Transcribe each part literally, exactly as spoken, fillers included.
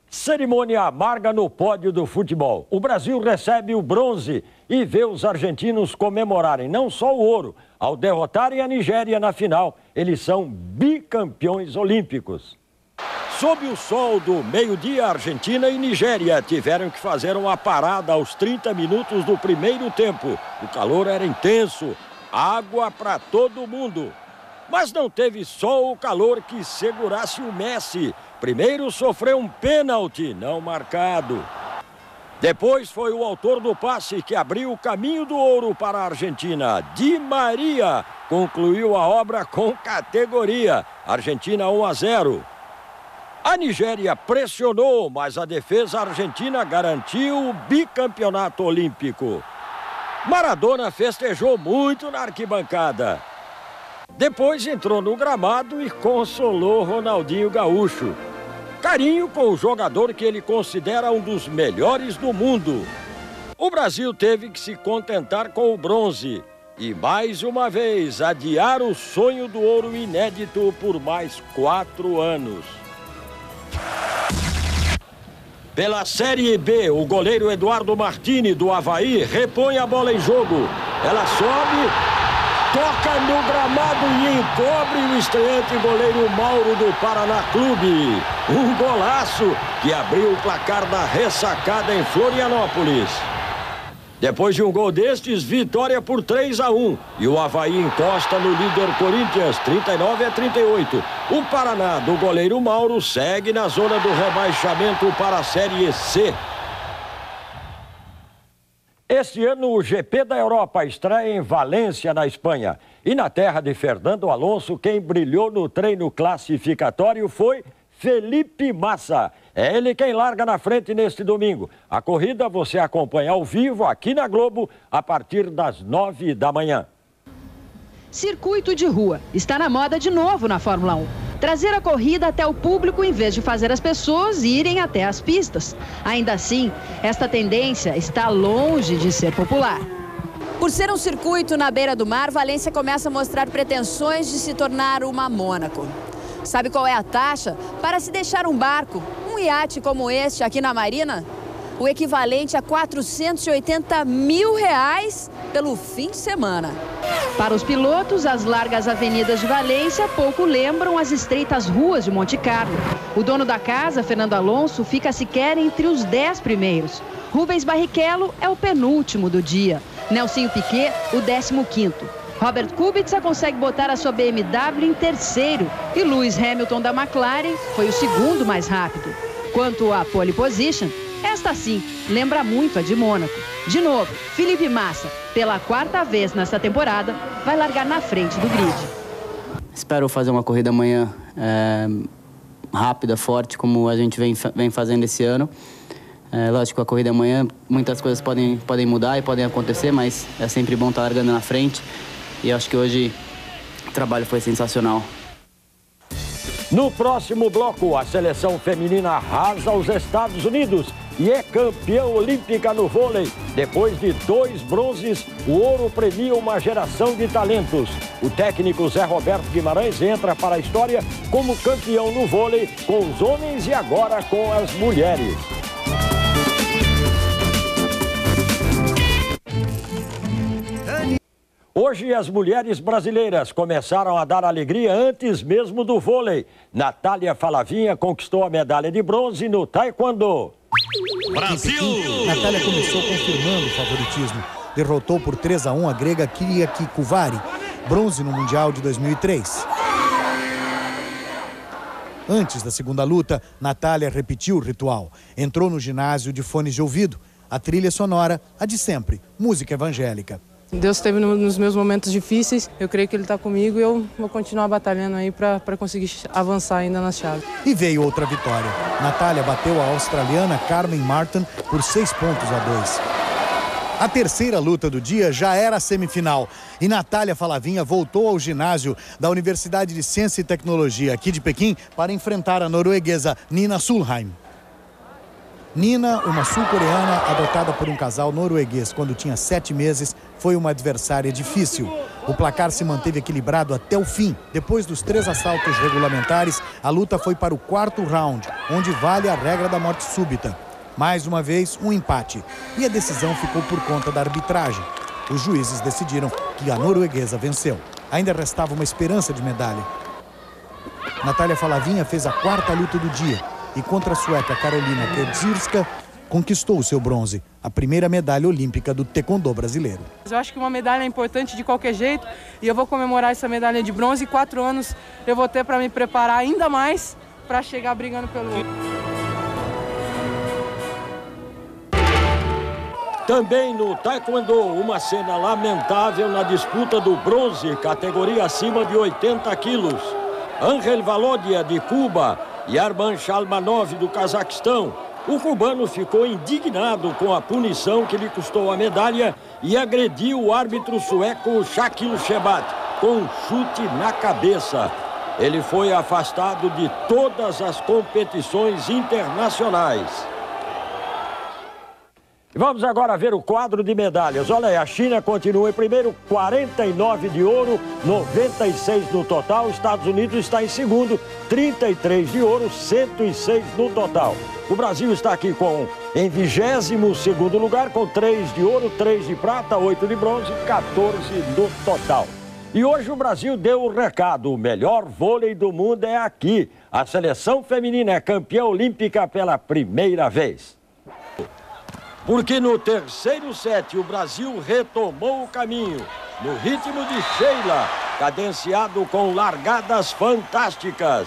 Cerimônia amarga no pódio do futebol. O Brasil recebe o bronze e vê os argentinos comemorarem não só o ouro. Ao derrotarem a Nigéria na final, eles são bicampeões olímpicos. Sob o sol do meio-dia, Argentina e Nigéria tiveram que fazer uma parada aos trinta minutos do primeiro tempo. O calor era intenso, água para todo mundo. Mas não teve só o calor que segurasse o Messi. Primeiro sofreu um pênalti não marcado. Depois foi o autor do passe que abriu o caminho do ouro para a Argentina. Di Maria concluiu a obra com categoria. Argentina um a zero. A Nigéria pressionou, mas a defesa argentina garantiu o bicampeonato olímpico. Maradona festejou muito na arquibancada. Depois entrou no gramado e consolou Ronaldinho Gaúcho. Carinho com o jogador que ele considera um dos melhores do mundo. O Brasil teve que se contentar com o bronze e, mais uma vez, adiar o sonho do ouro inédito por mais quatro anos. Pela Série B, o goleiro Eduardo Martini, do Avaí, repõe a bola em jogo. Ela sobe, toca no gramado e encobre o estreante goleiro Mauro do Paraná Clube. Um golaço que abriu o placar da ressacada em Florianópolis. Depois de um gol destes, vitória por três a um. E o Avaí encosta no líder Corinthians, trinta e nove a trinta e oito. O Paraná, do goleiro Mauro, segue na zona do rebaixamento para a Série C. Este ano, o G P da Europa estreia em Valência, na Espanha. E na terra de Fernando Alonso, quem brilhou no treino classificatório foi Felipe Massa. É ele quem larga na frente neste domingo. A corrida você acompanha ao vivo aqui na Globo a partir das nove da manhã. Circuito de rua está na moda de novo na Fórmula um. Trazer a corrida até o público em vez de fazer as pessoas irem até as pistas. Ainda assim, esta tendência está longe de ser popular. Por ser um circuito na beira do mar, Valência começa a mostrar pretensões de se tornar uma Mônaco. Sabe qual é a taxa para se deixar um barco, um iate como este aqui na Marina? O equivalente a quatrocentos e oitenta mil reais pelo fim de semana. Para os pilotos, as largas avenidas de Valência pouco lembram as estreitas ruas de Monte Carlo. O dono da casa, Fernando Alonso, fica sequer entre os dez primeiros. Rubens Barrichello é o penúltimo do dia. Nelsinho Piquet, o décimo quinto. Robert Kubica consegue botar a sua B M W em terceiro e Lewis Hamilton da McLaren foi o segundo mais rápido. Quanto à pole position, esta sim lembra muito a de Mônaco. De novo, Felipe Massa, pela quarta vez nesta temporada, vai largar na frente do grid. Espero fazer uma corrida amanhã é, rápida, forte, como a gente vem, vem fazendo esse ano. É, lógico, a corrida amanhã, muitas coisas podem, podem mudar e podem acontecer, mas é sempre bom estar largando na frente. E acho que hoje o trabalho foi sensacional. No próximo bloco, a seleção feminina arrasa os Estados Unidos e é campeã olímpica no vôlei. Depois de dois bronzes, o ouro premia uma geração de talentos. O técnico Zé Roberto Guimarães entra para a história como campeão no vôlei com os homens e agora com as mulheres. Hoje as mulheres brasileiras começaram a dar alegria antes mesmo do vôlei. Natália Falavinha conquistou a medalha de bronze no taekwondo. Brasil! Natália começou confirmando o favoritismo. Derrotou por três a um a grega Kyriaki Kuvari, bronze no Mundial de dois mil e três. Antes da segunda luta, Natália repetiu o ritual. Entrou no ginásio de fones de ouvido. A trilha sonora, a de sempre, música evangélica. Deus esteve nos meus momentos difíceis, eu creio que Ele está comigo e eu vou continuar batalhando aí para conseguir avançar ainda na chave. E veio outra vitória. Natália bateu a australiana Carmen Martin por seis pontos a dois. A terceira luta do dia já era a semifinal e Natália Falavinha voltou ao ginásio da Universidade de Ciência e Tecnologia aqui de Pequim para enfrentar a norueguesa Nina Solheim. Nina, uma sul-coreana adotada por um casal norueguês quando tinha sete meses, foi uma adversária difícil. O placar se manteve equilibrado até o fim. Depois dos três assaltos regulamentares, a luta foi para o quarto round, onde vale a regra da morte súbita. Mais uma vez, um empate. E a decisão ficou por conta da arbitragem. Os juízes decidiram que a norueguesa venceu. Ainda restava uma esperança de medalha. Natália Falavinha fez a quarta luta do dia e contra a sueca Karolina Kedzierska conquistou o seu bronze, a primeira medalha olímpica do taekwondo brasileiro. Eu acho que uma medalha é importante de qualquer jeito e eu vou comemorar essa medalha de bronze e quatro anos eu vou ter para me preparar ainda mais para chegar brigando pelo ouro. Também no taekwondo, uma cena lamentável na disputa do bronze, categoria acima de oitenta quilos. Angel Valodia, de Cuba, e Arman Shalmanov, do Cazaquistão. O cubano ficou indignado com a punição que lhe custou a medalha e agrediu o árbitro sueco Shakil Shebat com um chute na cabeça. Ele foi afastado de todas as competições internacionais. Vamos agora ver o quadro de medalhas. Olha aí, a China continua em primeiro, quarenta e nove de ouro, noventa e seis no total. Estados Unidos está em segundo, trinta e três de ouro, cento e seis no total. O Brasil está aqui com, em vigésimo segundo lugar, com três de ouro, três de prata, oito de bronze, quatorze no total. E hoje o Brasil deu o recado, o melhor vôlei do mundo é aqui. A seleção feminina é campeã olímpica pela primeira vez. Porque no terceiro set o Brasil retomou o caminho, no ritmo de Sheila, cadenciado com largadas fantásticas,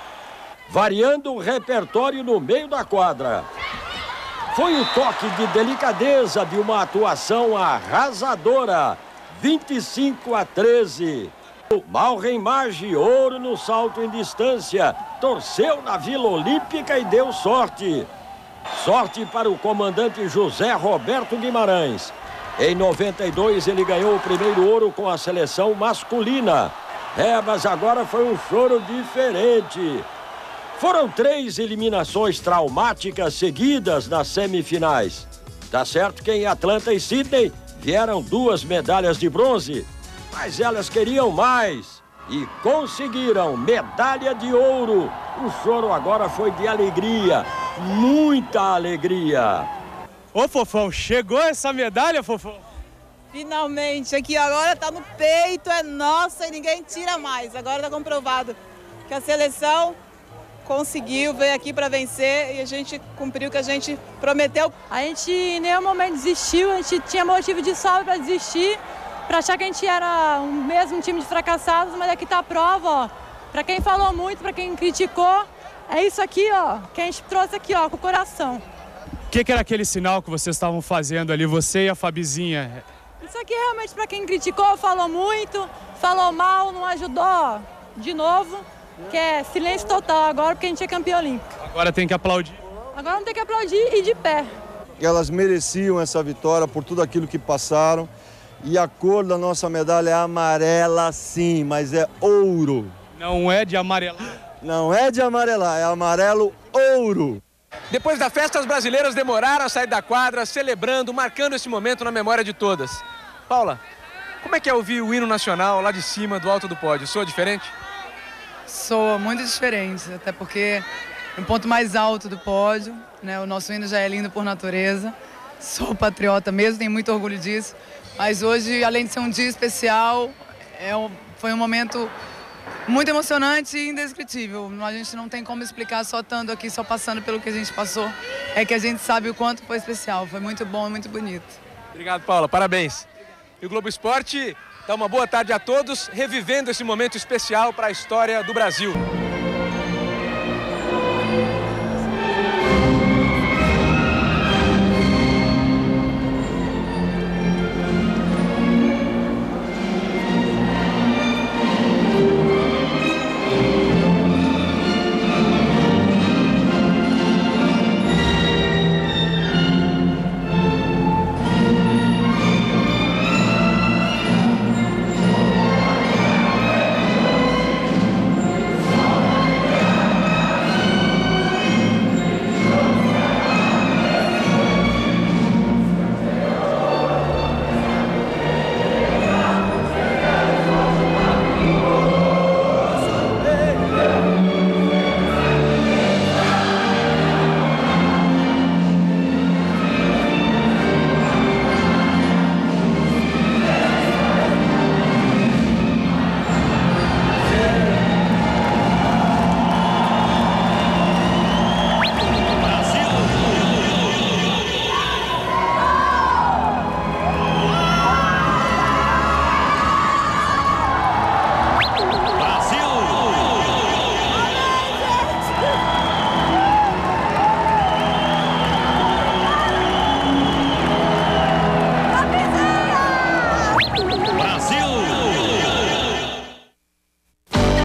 variando o repertório no meio da quadra. Foi o toque de delicadeza de uma atuação arrasadora, vinte e cinco a treze. Malren Maggi, ouro no salto em distância, torceu na Vila Olímpica e deu sorte. Sorte para o comandante José Roberto Guimarães. Em noventa e dois ele ganhou o primeiro ouro com a seleção masculina. É, mas agora foi um choro diferente. Foram três eliminações traumáticas seguidas nas semifinais. Tá certo que em Atlanta e Sydney vieram duas medalhas de bronze, mas elas queriam mais e conseguiram medalha de ouro. O choro agora foi de alegria. Muita alegria. Ô, Fofão, chegou essa medalha, Fofão? Finalmente, aqui agora tá no peito, é nossa e ninguém tira mais. Agora tá comprovado que a seleção conseguiu, veio aqui para vencer e a gente cumpriu o que a gente prometeu. A gente em nenhum momento desistiu, a gente tinha motivo de sobra para desistir, para achar que a gente era o mesmo time de fracassados, mas aqui tá a prova, ó. Para quem falou muito, para quem criticou, é isso aqui, ó, que a gente trouxe aqui, ó, com o coração. O que, que era aquele sinal que vocês estavam fazendo ali, você e a Fabizinha? Isso aqui realmente para quem criticou, falou muito, falou mal, não ajudou, de novo, que é silêncio total agora, porque a gente é campeão olímpico. Agora tem que aplaudir. Agora não tem que aplaudir e de pé. Elas mereciam essa vitória por tudo aquilo que passaram. E a cor da nossa medalha é amarela sim, mas é ouro. Não é de amarelar? Não é de amarelar, é amarelo ouro. Depois da festa, as brasileiras demoraram a sair da quadra, celebrando, marcando esse momento na memória de todas. Paula, como é que é ouvir o hino nacional lá de cima, do alto do pódio? Soa diferente? Soa muito diferente, até porque é um ponto mais alto do pódio, né? O nosso hino já é lindo por natureza. Sou patriota mesmo, tenho muito orgulho disso. Mas hoje, além de ser um dia especial, é um, foi um momento muito emocionante e indescritível. A gente não tem como explicar só estando aqui, só passando pelo que a gente passou. É que a gente sabe o quanto foi especial. Foi muito bom e muito bonito. Obrigado, Paula. Parabéns. E o Globo Esporte dá uma boa tarde a todos, revivendo esse momento especial para a história do Brasil.